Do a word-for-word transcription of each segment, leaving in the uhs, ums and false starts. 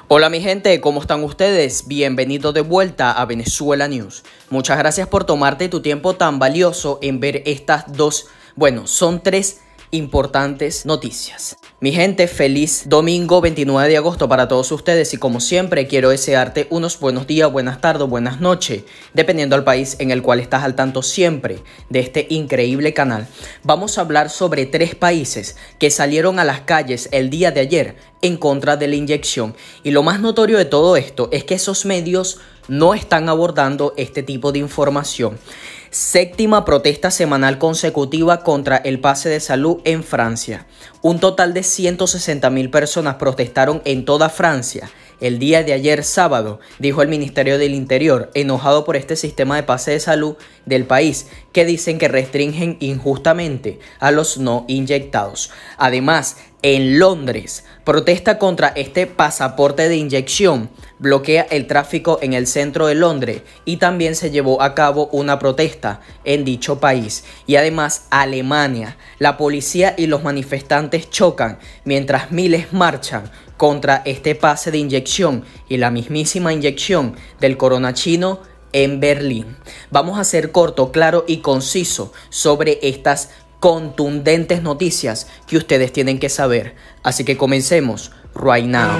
Hola mi gente, ¿cómo están ustedes? Bienvenidos de vuelta a Venezuela News. Muchas gracias por tomarte tu tiempo tan valioso en ver estas dos, bueno, son tres importantes noticias. Mi gente, feliz domingo veintinueve de agosto para todos ustedes y como siempre quiero desearte unos buenos días, buenas tardes, buenas noches, dependiendo del país en el cual estás al tanto siempre de este increíble canal. Vamos a hablar sobre tres países que salieron a las calles el día de ayer en contra de la inyección, y lo más notorio de todo esto es que esos medios no están abordando este tipo de información. Séptima protesta semanal consecutiva contra el pase de salud en Francia. Un total de ciento sesenta mil personas protestaron en toda Francia el día de ayer sábado, dijo el Ministerio del Interior, enojado por este sistema de pase de salud del país, que dicen que restringen injustamente a los no inyectados. Además, en Londres, protesta contra este pasaporte de inyección, bloquea el tráfico en el centro de Londres y también se llevó a cabo una protesta en dicho país. Y además, Alemania, la policía y los manifestantes chocan mientras miles marchan contra este pase de inyección y la mismísima inyección del corona chino en Berlín. Vamos a ser corto, claro y conciso sobre estas contundentes noticias que ustedes tienen que saber. Así que comencemos right now.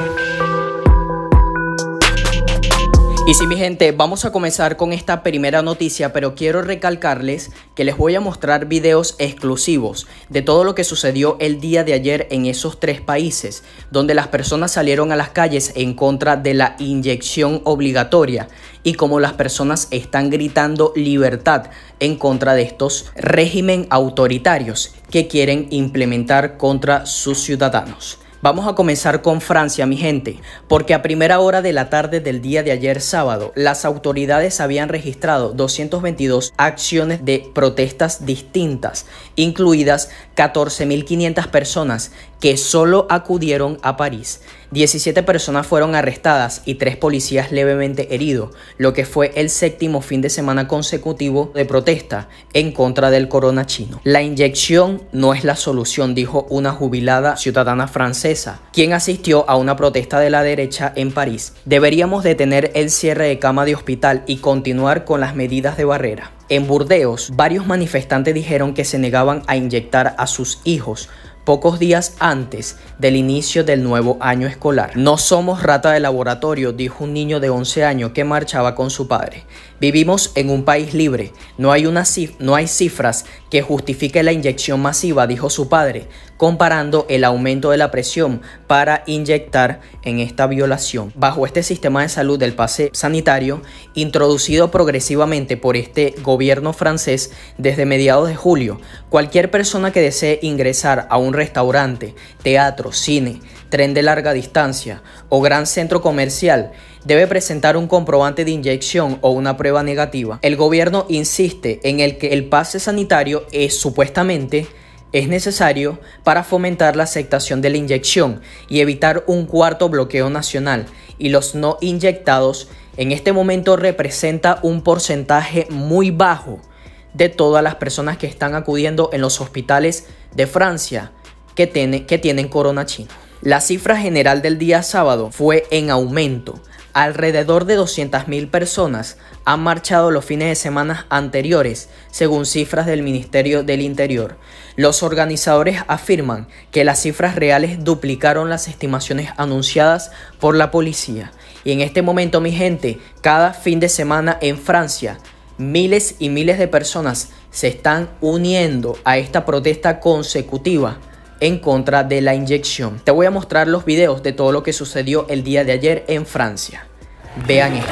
Y sí, mi gente, vamos a comenzar con esta primera noticia, pero quiero recalcarles que les voy a mostrar videos exclusivos de todo lo que sucedió el día de ayer en esos tres países, donde las personas salieron a las calles en contra de la inyección obligatoria y como las personas están gritando libertad en contra de estos regímenes autoritarios que quieren implementar contra sus ciudadanos. Vamos a comenzar con Francia, mi gente, porque a primera hora de la tarde del día de ayer sábado, las autoridades habían registrado doscientas veintidós acciones de protestas distintas, incluidas catorce mil quinientas personas que solo acudieron a París. diecisiete personas fueron arrestadas y tres policías levemente heridos, lo que fue el séptimo fin de semana consecutivo de protesta en contra del corona chino. La inyección no es la solución, dijo una jubilada ciudadana francesa, quien asistió a una protesta de la derecha en París. Deberíamos detener el cierre de cama de hospital y continuar con las medidas de barrera. En Burdeos, varios manifestantes dijeron que se negaban a inyectar a sus hijos pocos días antes del inicio del nuevo año escolar. No somos rata de laboratorio, dijo un niño de once años que marchaba con su padre. Vivimos en un país libre, no hay, una cif- no hay cifras que justifiquen la inyección masiva, dijo su padre, comparando el aumento de la presión para inyectar en esta violación. Bajo este sistema de salud del pase sanitario, introducido progresivamente por este gobierno francés desde mediados de julio, cualquier persona que desee ingresar a un restaurante, teatro, cine, tren de larga distancia o gran centro comercial debe presentar un comprobante de inyección o una prueba negativa. El gobierno insiste en el que el pase sanitario es supuestamente es necesario para fomentar la aceptación de la inyección y evitar un cuarto bloqueo nacional, y los no inyectados en este momento representa un porcentaje muy bajo de todas las personas que están acudiendo en los hospitales de Francia que, tiene, que tienen corona chino. La cifra general del día sábado fue en aumento. Alrededor de doscientas mil personas han marchado los fines de semana anteriores, según cifras del Ministerio del Interior. Los organizadores afirman que las cifras reales duplicaron las estimaciones anunciadas por la policía. Y en este momento, mi gente, cada fin de semana en Francia, miles y miles de personas se están uniendo a esta protesta consecutiva en contra de la inyección. Te voy a mostrar los videos de todo lo que sucedió el día de ayer en Francia. Vean esto.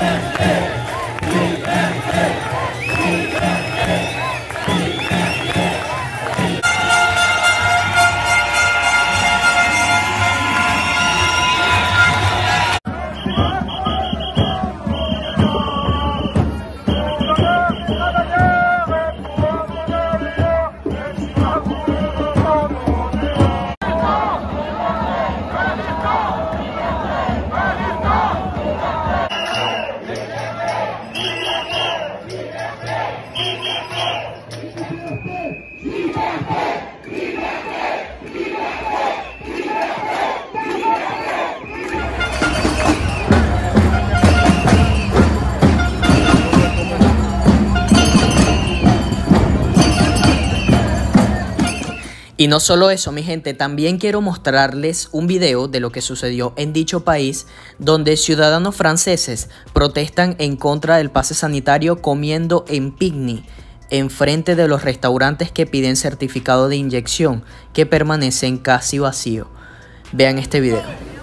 Y no solo eso, mi gente, también quiero mostrarles un video de lo que sucedió en dicho país, donde ciudadanos franceses protestan en contra del pase sanitario comiendo en picnic enfrente de los restaurantes que piden certificado de inyección, que permanecen casi vacíos. Vean este video.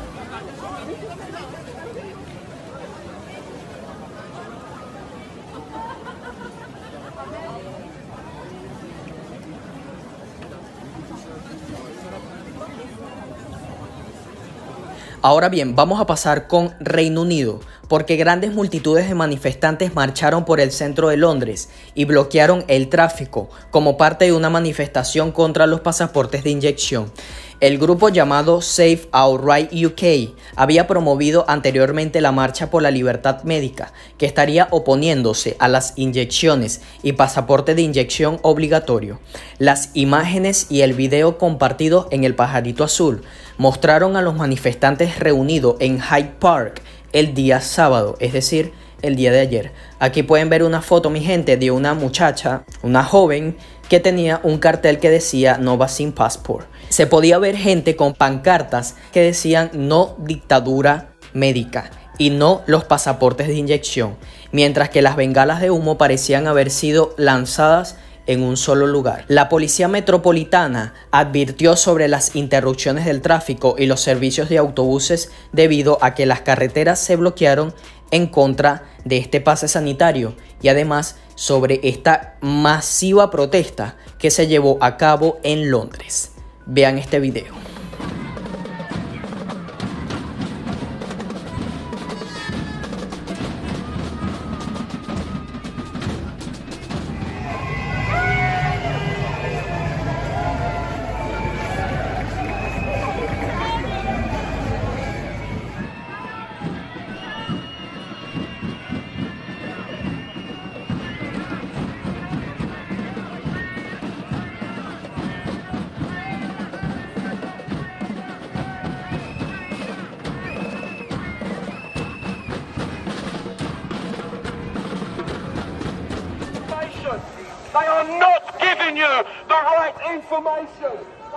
Ahora bien, vamos a pasar con Reino Unido, porque grandes multitudes de manifestantes marcharon por el centro de Londres y bloquearon el tráfico como parte de una manifestación contra los pasaportes de inyección. El grupo llamado Save Our Right U K había promovido anteriormente la Marcha por la Libertad Médica, que estaría oponiéndose a las inyecciones y pasaporte de inyección obligatorio. Las imágenes y el video compartidos en el Pajarito Azul mostraron a los manifestantes reunidos en Hyde Park el día sábado, es decir, el día de ayer. Aquí pueden ver una foto, mi gente, de una muchacha, una joven, que tenía un cartel que decía No Vaccine Passport. Se podía ver gente con pancartas que decían no dictadura médica y no los pasaportes de inyección, mientras que las bengalas de humo parecían haber sido lanzadas en un solo lugar. La policía metropolitana advirtió sobre las interrupciones del tráfico y los servicios de autobuses debido a que las carreteras se bloquearon en contra de este pase sanitario y además sobre esta masiva protesta que se llevó a cabo en Londres. Vean este video. They are not giving you the right information.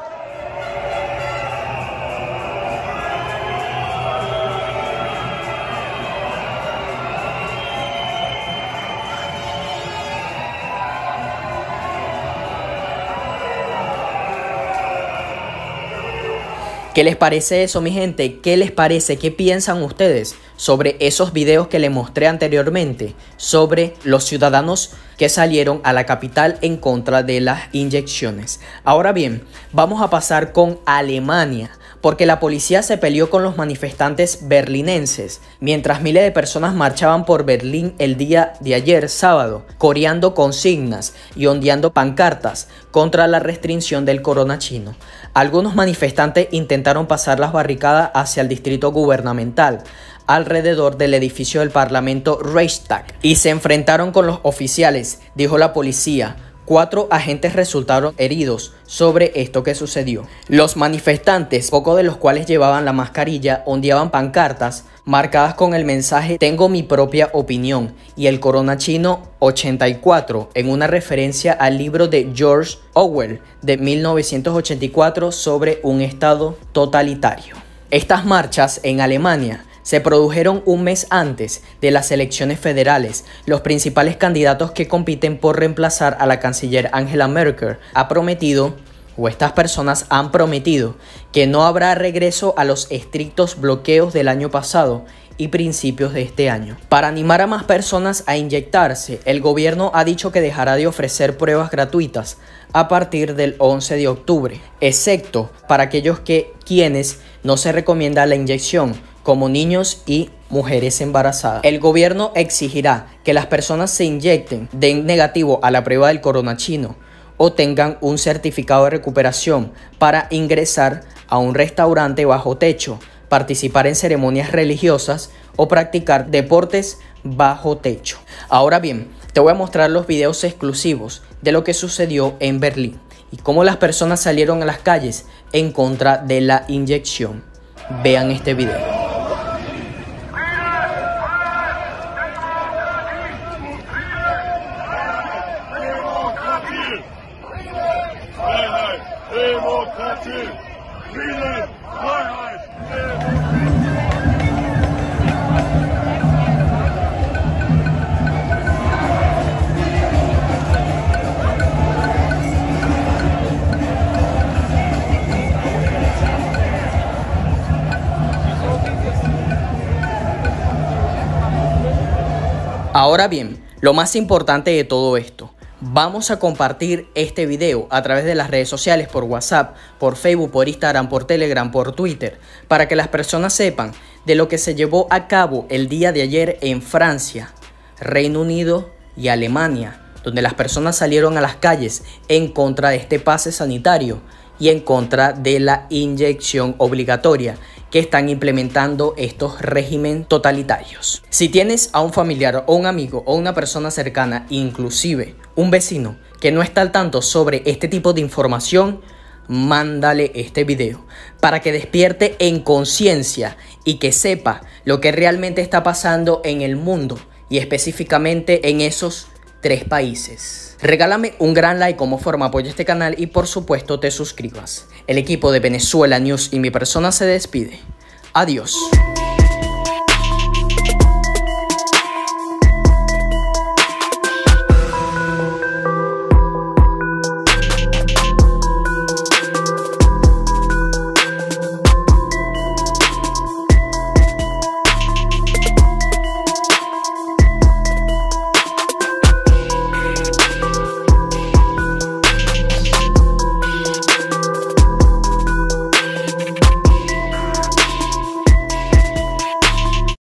¿Qué les parece eso, mi gente? ¿Qué les parece? ¿Qué piensan ustedes sobre esos videos que les mostré anteriormente? Sobre los ciudadanos que salieron a la capital en contra de las inyecciones. Ahora bien, vamos a pasar con Alemania, porque la policía se peleó con los manifestantes berlinenses, mientras miles de personas marchaban por Berlín el día de ayer, sábado, coreando consignas y ondeando pancartas contra la restricción del corona chino. Algunos manifestantes intentaron pasar las barricadas hacia el distrito gubernamental, alrededor del edificio del Parlamento Reichstag, y se enfrentaron con los oficiales, dijo la policía. Cuatro agentes resultaron heridos sobre esto que sucedió. Los manifestantes, pocos de los cuales llevaban la mascarilla, ondeaban pancartas marcadas con el mensaje "Tengo mi propia opinión" y el corona chino ochenta y cuatro, en una referencia al libro de George Orwell de mil novecientos ochenta y cuatro sobre un estado totalitario. Estas marchas en Alemania se produjeron un mes antes de las elecciones federales. Los principales candidatos que compiten por reemplazar a la canciller Angela Merkel ha prometido, o estas personas han prometido, que no habrá regreso a los estrictos bloqueos del año pasado y principios de este año. Para animar a más personas a inyectarse, el gobierno ha dicho que dejará de ofrecer pruebas gratuitas a partir del once de octubre, excepto para aquellos que quienes no se recomienda la inyección, como niños y mujeres embarazadas. El gobierno exigirá que las personas se inyecten, den negativo a la prueba del corona chino o tengan un certificado de recuperación para ingresar a un restaurante bajo techo, participar en ceremonias religiosas o practicar deportes bajo techo. Ahora bien, te voy a mostrar los videos exclusivos de lo que sucedió en Berlín y cómo las personas salieron a las calles en contra de la inyección. Vean este video. Demo! Ahora bien, lo más importante de todo esto, vamos a compartir este video a través de las redes sociales, por WhatsApp, por Facebook, por Instagram, por Telegram, por Twitter, para que las personas sepan de lo que se llevó a cabo el día de ayer en Francia, Reino Unido y Alemania, donde las personas salieron a las calles en contra de este pase sanitario y en contra de la inyección obligatoria que están implementando estos regímenes totalitarios. Si tienes a un familiar o un amigo o una persona cercana, inclusive un vecino, que no está al tanto sobre este tipo de información, mándale este video para que despierte en conciencia y que sepa lo que realmente está pasando en el mundo y específicamente en esos tres países. Regálame un gran like como forma de apoyo a este canal y por supuesto te suscribas. El equipo de Venezuela News y mi persona se despide. Adiós.